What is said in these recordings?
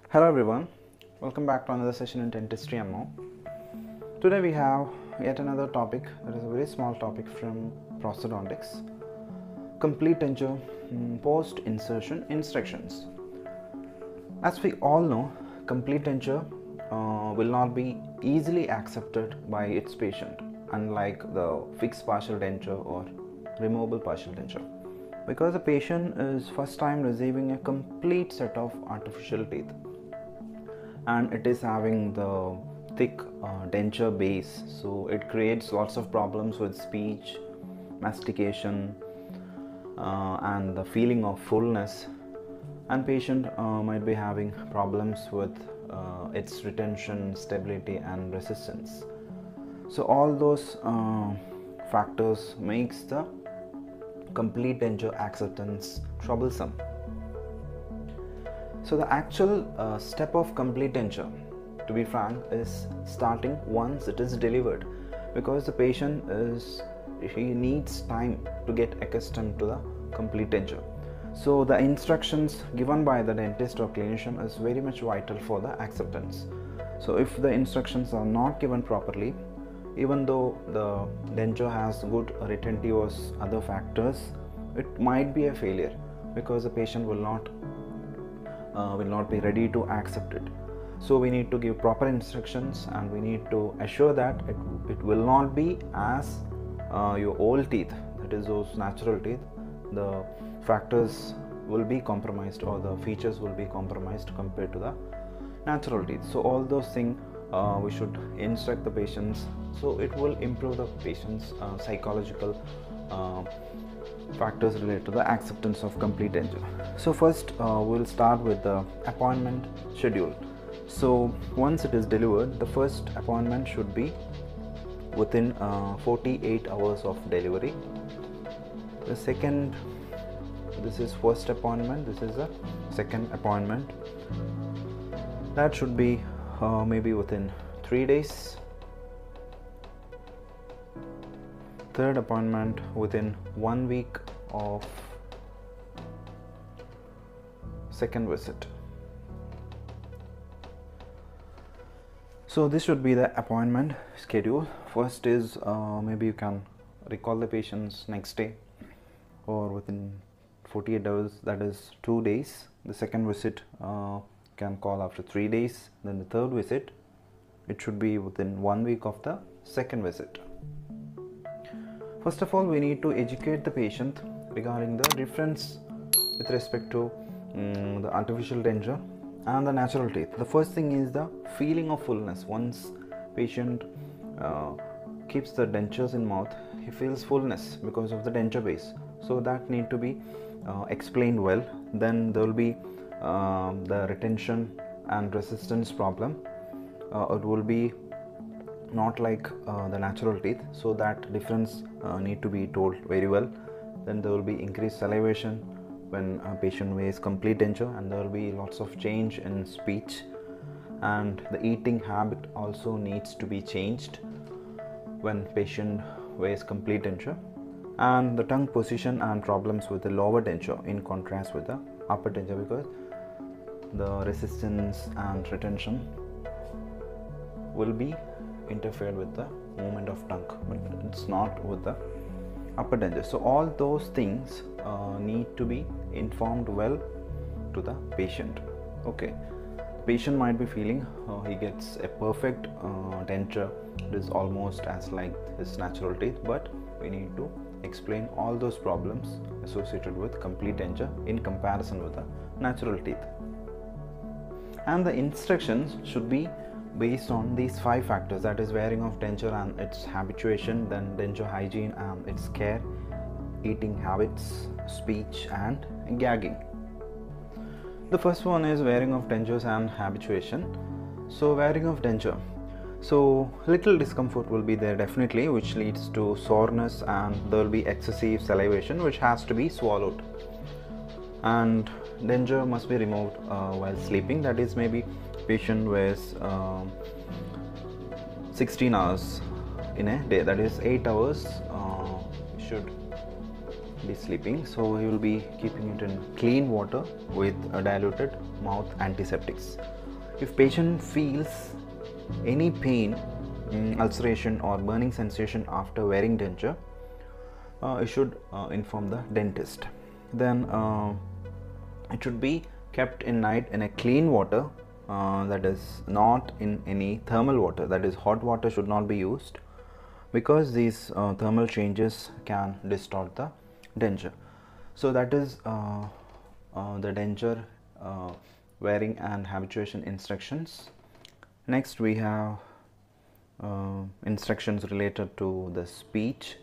Hello everyone, welcome back to another session in Dentistry and More. Today we have yet another topic that is a very small topic from prosthodontics. Complete denture post-insertion instructions. As we all know, complete denture will not be easily accepted by its patient, unlike the fixed partial denture or removable partial denture, because the patient is first time receiving a complete set of artificial teeth and it is having the thick denture base, so it creates lots of problems with speech, mastication, and the feeling of fullness, and patient might be having problems with its retention, stability and resistance. So all those factors makes the complete denture acceptance troublesome. So the actual step of complete denture, to be frank, is starting once it is delivered, because the patient needs time to get accustomed to the complete denture. So the instructions given by the dentist or clinician is very much vital for the acceptance. So if the instructions are not given properly, even though the denture has good retentive or other factors, it might be a failure, because the patient will not be ready to accept it. So we need to give proper instructions, and we need to assure that it will not be as your old teeth, that is those natural teeth, the factors will be compromised or the features will be compromised compared to the natural teeth. So all those things we should instruct the patients, so it will improve the patient's psychological factors related to the acceptance of complete denture. So first we'll start with the appointment schedule. So once it is delivered, the first appointment should be within 48 hours of delivery. The second, this is first appointment, this is the second appointment, that should be maybe within 3 days. Third appointment within 1 week of second visit. So this should be the appointment schedule. First is maybe you can recall the patients next day or within 48 hours, that is 2 days. The second visit can call after 3 days. Then the third visit, it should be within 1 week of the second visit. First of all, we need to educate the patient regarding the difference with respect to the artificial denture and the natural teeth. The first thing is the feeling of fullness. Once patient keeps the dentures in mouth, he feels fullness because of the denture base. So that need to be explained well. Then there will be the retention and resistance problem. It will be not like the natural teeth, so that difference need to be told very well. Then there will be increased salivation when a patient wears complete denture, and there will be lots of change in speech, and the eating habit also needs to be changed when patient wears complete denture, and the tongue position and problems with the lower denture in contrast with the upper denture, because the resistance and retention will be interfered with the movement of tongue, but it's not with the upper denture. So all those things need to be informed well to the patient. Okay, patient might be feeling he gets a perfect denture, it is almost as like his natural teeth, but we need to explain all those problems associated with complete denture in comparison with the natural teeth. And the instructions should be based on these 5 factors, that is wearing of denture and its habituation, then denture hygiene and its care, eating habits, speech and gagging. The first one is wearing of dentures and habituation. So wearing of denture, so little discomfort will be there definitely, which leads to soreness, and there will be excessive salivation which has to be swallowed, and denture must be removed while sleeping, that is maybe patient wears 16 hours in a day, that is 8 hours should be sleeping, so he will be keeping it in clean water with a diluted mouth antiseptics. If patient feels any pain, ulceration or burning sensation after wearing denture, you should inform the dentist. Then it should be kept in night in a clean water, that is not in any thermal water, that is hot water should not be used, because these thermal changes can distort the denture. So that is the denture wearing and habituation instructions. Next we have instructions related to the speech.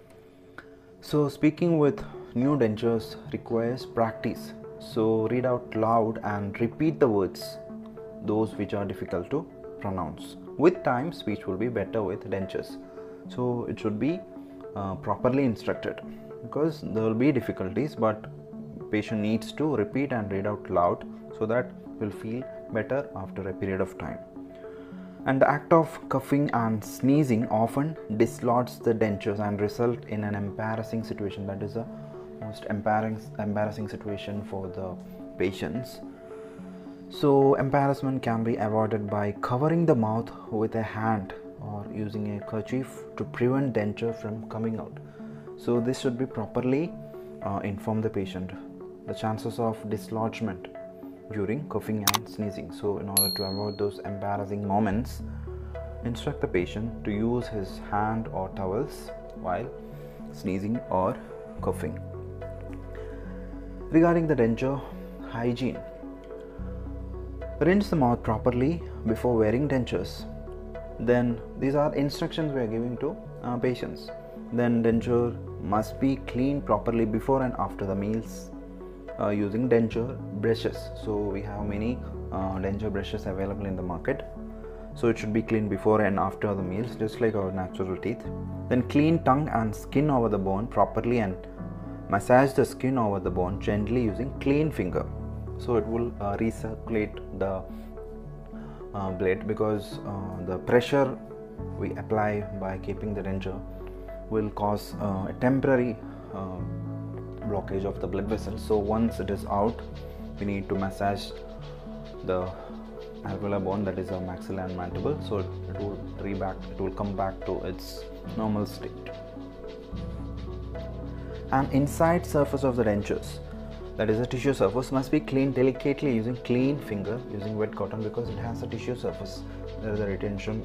So speaking with new dentures requires practice, so read out loud and repeat the words, those which are difficult to pronounce. With time, speech will be better with dentures, so it should be properly instructed, because there will be difficulties, but patient needs to repeat and read out loud so that will feel better after a period of time. And the act of coughing and sneezing often dislodges the dentures and result in an embarrassing situation. That is the most embarrassing situation for the patients. So embarrassment can be avoided by covering the mouth with a hand or using a kerchief to prevent denture from coming out. So this should be properly inform the patient the chances of dislodgement during coughing and sneezing. So in order to avoid those embarrassing moments, instruct the patient to use his hand or towels while sneezing or coughing. Regarding the denture hygiene, rinse the mouth properly before wearing dentures. Then these are instructions we are giving to patients. Then denture must be cleaned properly before and after the meals using denture brushes. So we have many denture brushes available in the market, so it should be cleaned before and after the meals, just like our natural teeth. Then clean tongue and skin over the bone properly and massage the skin over the bone gently using clean finger, so it will recirculate the blade, because the pressure we apply by keeping the denture will cause a temporary blockage of the blood vessel. So once it is out, we need to massage the alveolar bone, that is our maxilla and mandible, so it will come back to its normal state. And inside surface of the dentures, that is a tissue surface, must be cleaned delicately using clean finger using wet cotton, because it has a tissue surface. There is a retention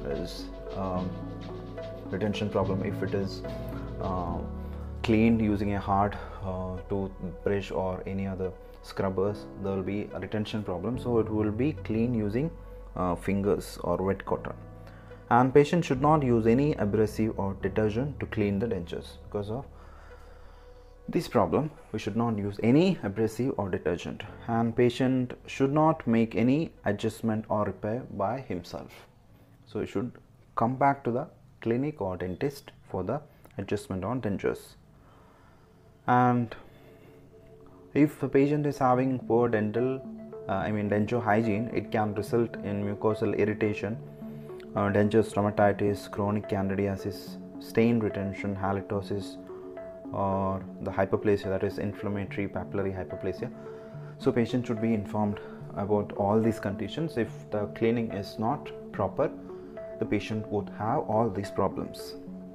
problem. If it is cleaned using a hard toothbrush or any other scrubbers, there will be a retention problem, so it will be clean using fingers or wet cotton. And patient should not use any abrasive or detergent to clean the dentures. Because of this problem, we should not use any abrasive or detergent, and patient should not make any adjustment or repair by himself. So he should come back to the clinic or dentist for the adjustment on dentures. And if a patient is having poor denture hygiene, it can result in mucosal irritation, denture stomatitis, chronic candidiasis, stain retention, halitosis, or the hyperplasia, that is inflammatory papillary hyperplasia. So patient should be informed about all these conditions. If the cleaning is not proper, the patient would have all these problems.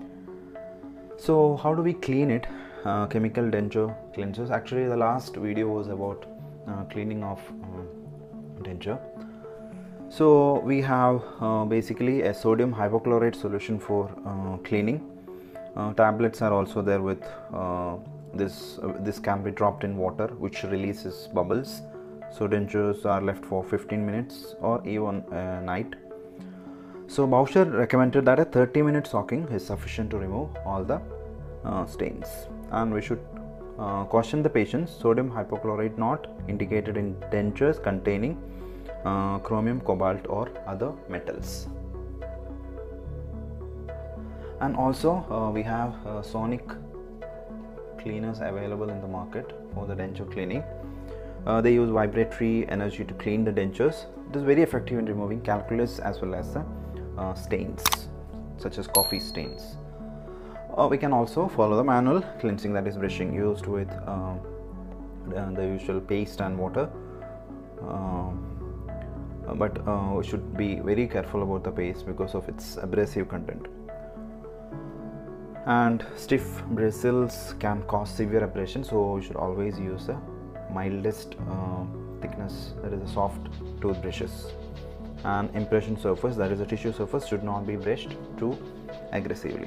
So how do we clean it? Chemical denture cleansers. Actually, the last video was about cleaning of denture. So we have basically a sodium hypochlorite solution for cleaning. Tablets are also there with this can be dropped in water, which releases bubbles. So dentures are left for 15 minutes or even a night. So Boucher recommended that a 30-minute soaking is sufficient to remove all the stains. And we should caution the patients, sodium hypochlorite not indicated in dentures containing chromium, cobalt or other metals. And also we have sonic cleaners available in the market for the denture cleaning. They use vibratory energy to clean the dentures. It is very effective in removing calculus as well as the stains such as coffee stains. We can also follow the manual cleansing, that is brushing used with the usual paste and water, but we should be very careful about the paste because of its abrasive content, and stiff bristles can cause severe abrasion, so we should always use the mildest thickness, that is the soft toothbrushes. And impression surface, that is the tissue surface, should not be brushed too aggressively.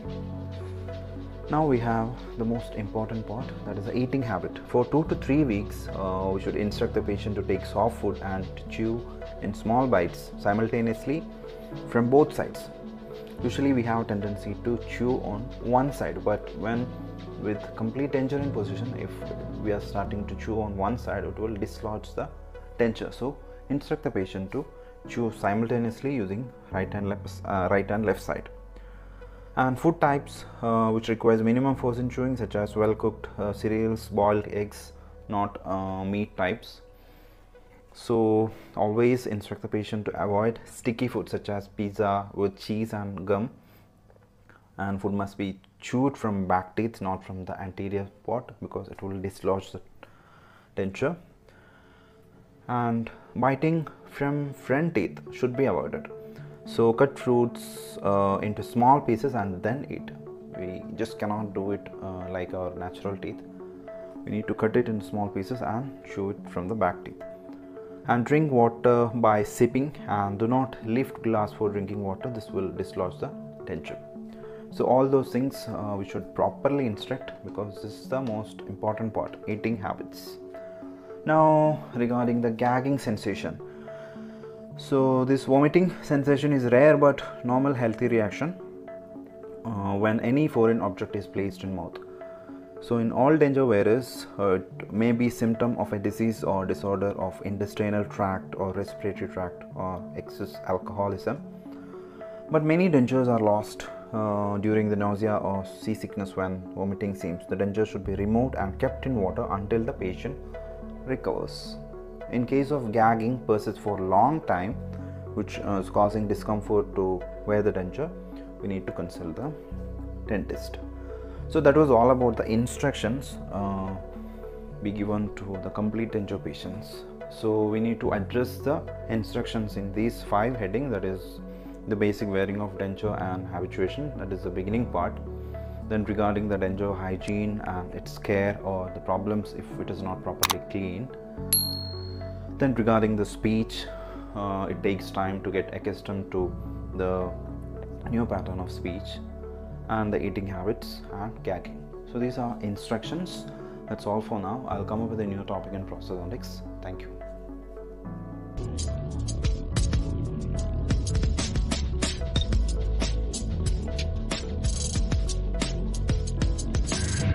Now we have the most important part, that is the eating habit. For 2 to 3 weeks, we should instruct the patient to take soft food and chew in small bites simultaneously from both sides. Usually we have a tendency to chew on one side, but when with complete denture in position, if we are starting to chew on one side, it will dislodge the denture. So instruct the patient to chew simultaneously using right and left side. And food types which requires minimum force in chewing, such as well cooked cereals, boiled eggs, not meat types. So always instruct the patient to avoid sticky food such as pizza with cheese and gum, and food must be chewed from back teeth, not from the anterior part, because it will dislodge the denture. And biting from front teeth should be avoided. So cut fruits into small pieces and then eat. We just cannot do it like our natural teeth. We need to cut it in small pieces and chew it from the back teeth. And drink water by sipping, and do not lift glass for drinking water. This will dislodge the denture. So all those things we should properly instruct, because this is the most important part, eating habits. Now regarding the gagging sensation. So this vomiting sensation is rare but normal healthy reaction when any foreign object is placed in mouth. So in all denture wearers, it may be symptom of a disease or disorder of intestinal tract or respiratory tract or excess alcoholism. But many dentures are lost during the nausea or seasickness when vomiting seems. The denture should be removed and kept in water until the patient recovers. In case of gagging persists for a long time, which is causing discomfort to wear the denture, we need to consult the dentist. So that was all about the instructions be given to the complete denture patients. So we need to address the instructions in these 5 headings, that is the basic wearing of denture and habituation, that is the beginning part. Then regarding the denture hygiene and its care or the problems if it is not properly cleaned. Then regarding the speech, it takes time to get accustomed to the new pattern of speech, and the eating habits and gagging. So these are instructions. That's all for now. I'll come up with a new topic in prosthodontics. Thank you.